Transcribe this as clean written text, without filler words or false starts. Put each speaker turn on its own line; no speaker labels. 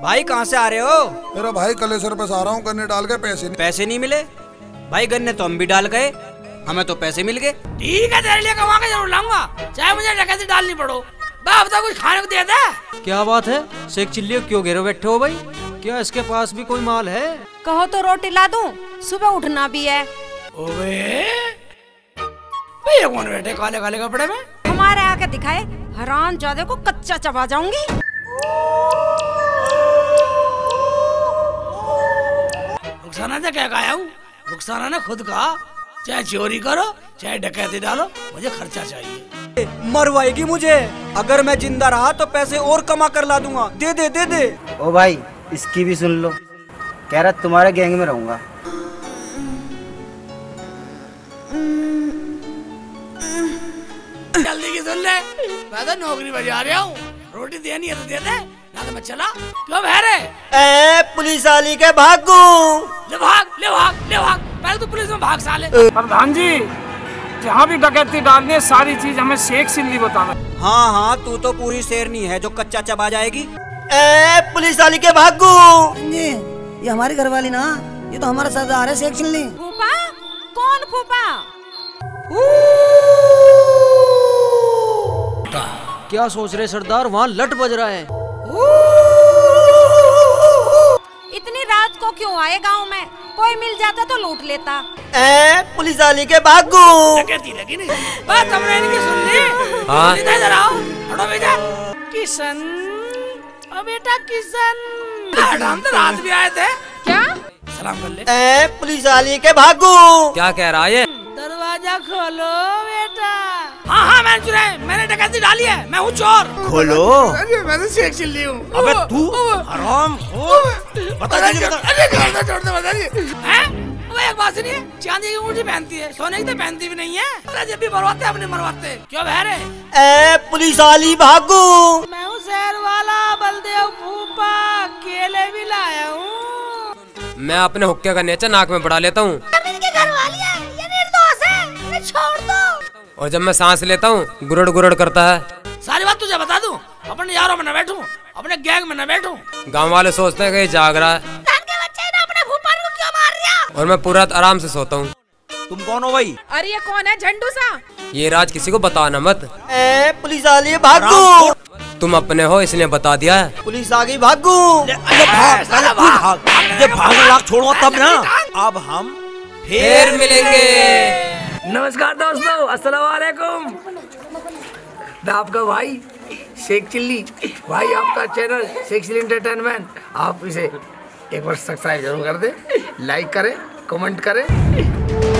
भाई कहाँ से आ रहे हो?
मेरा भाई कलेसर पे आ रहा हूँ, गन्ने डाल के पैसे
नहीं मिले भाई। गन्ने तो हम भी डाल गए, हमें तो पैसे मिल गए।
ठीक है, तेरे लिए कमा के जरूर लाऊंगा, चाहे मुझे डकैती डालनी पड़ो। बाप तो कुछ खाने को दे दे।
क्या बात है, शेख चिल्ली क्यों घेरे बैठे हो भाई? क्या इसके पास भी कोई माल है?
कहो तो रोटी ला दूं, सुबह उठना भी है।
ओए भैया कौन बैठे काले काले कपड़े में?
हमारे आके दिखाए, हराम जादे को कच्चा चबा जाऊंगी।
रुखसाना से क्या कहा हूँ? रुखसाना ने खुद कहा चाहे चोरी करो चाहे डकैती डालो, मुझे खर्चा चाहिए।
मरवाएगी मुझे, अगर मैं जिंदा रहा तो पैसे और कमा कर ला दूंगा। दे दे दे दे।
ओ भाई इसकी भी सुन लो, कह रहा तुम्हारे गैंग में रहूंगा।
जल्दी की सुन ले, मैं तो नौकरी बजा रहा हूँ, रोटी देनी है तो दे दे, ना तो मैं चला। क्यों बहरे?
पुलिस वाली के भागू।
ले भाग ले भाग ले भाग, पहले तो पुलिस में भाग साले।
प्रधान जी, जहाँ भी डकैती डालनी है सारी चीज हमें शेख चिल्ली बताना।
हाँ हाँ, तू तो पूरी शेरनी है जो कच्चा चबा जाएगी।
पुलिस वाली के भागू।
जी ये हमारी घरवाली ना, ये तो हमारा सरदार है शेख चिल्ली।
फूफा? कौन फूफा?
क्या सोच रहे सरदार, वहाँ लट बज रहा है।
इतनी रात को क्यों आए गांव में? कोई मिल जाता तो लूट लेता।
पुलिस वाली के भागू।
डकैती लगी नहीं, बात हमने इनकी सुन ली।
हाँ।
इधर आओ, हटो बेटा। किशन, ओ बेटा किशन, हम तो रात भी आए थे।
क्या?
सलाम कर ले।
पुलिस वाली के भागू।
क्या कह रहा है?
दरवाजा खोलो बेटा। हाँ हाँ मैंने चुराए, मैंने डकैती डाली है, मैं हूँ चोर।
खोलो।
अरे मैं तो शेख चिल्ली हूँ।
अबे तू हराम हो।
बता दीजिए, छोड़ दे, बता दीजिए। हैं? एक बात सुनिए, चांदी की अंगूठी पहनती है, सोने की तो पहनती भी नहीं है। अरे जब भी मरवाते अपने मरवाते। क्यों बहरे?
पुलिस वाली भागू।
मैं हूँ शहर वाला बलदेव फूफा, केले भी लाया हूँ।
मैं अपने हुक्के का नेचा नाक में बढ़ा लेता हूँ,
छोड़ दो।
और जब मैं सांस लेता हूँ गुरड़ गुरड़ करता है।
सारी बात तुझे बता दूं, अपने यारों में न बैठूं, अपने गैंग में न बैठूं।
गांव वाले सोचते हैं कि ये जाग रहा है,
के बच्चे ने अपने फूफा को क्यों मार दिया?
और मैं पूरा आराम से सोता हूँ।
तुम कौन हो भाई?
अरे ये कौन है झंडू सा?
ये राज किसी को बताना मत।
पुलिस वाली भागू।
तुम अपने हो इसलिए बता दिया है।
पुलिस आ गई भागू।
भाग
छोड़ो तब ना, अब हम
फिर मिलेंगे।
नमस्कार दोस्तों, अस्सलाम वालेकुम। मैं आपका भाई शेख चिल्ली, भाई आपका चैनल शेख चिल्ली एंटरटेनमेंट, आप इसे एक बार सब्सक्राइब जरूर कर दे, लाइक करें, कमेंट करें।